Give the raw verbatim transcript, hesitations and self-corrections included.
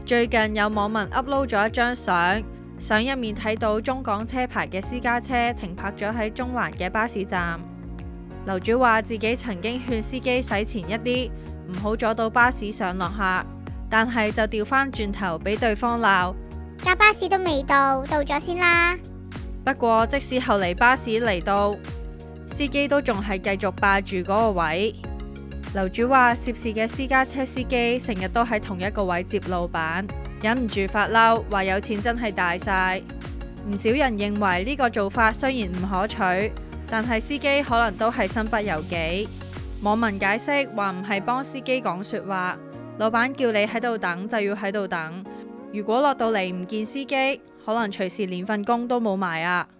最近有網民 upload 咗一張相，相入面睇到中港車牌嘅私家車停泊咗喺中環嘅巴士站。樓主話自己曾經勸司機駛前一啲，唔好阻到巴士上落客，但係就調返轉頭俾對方鬧， 架巴士都未到，到咗先啦。 不過即使後嚟巴士嚟到，司機都仲係繼續霸住嗰個位。樓主話涉事嘅私家車司機成日都喺同一個位接路板，忍唔住發嬲，話有錢真係大晒。唔少人認為呢個做法雖然唔可取，但係司機可能都係身不由己。網民解釋話唔係幫司機講說話，老闆叫你喺度等就要喺度等，如果落到嚟唔見司機，可能隨時連份工都冇埋啊。